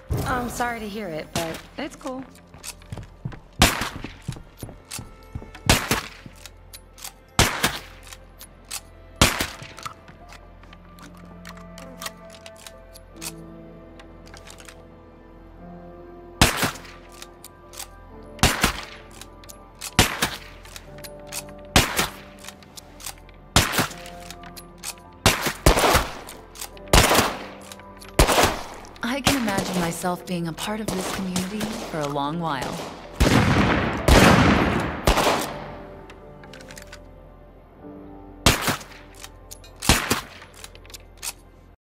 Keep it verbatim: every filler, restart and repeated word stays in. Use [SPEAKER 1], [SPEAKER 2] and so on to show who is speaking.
[SPEAKER 1] I'm sorry to hear it, but it's cool.
[SPEAKER 2] I can imagine myself being a part of this community for a long while.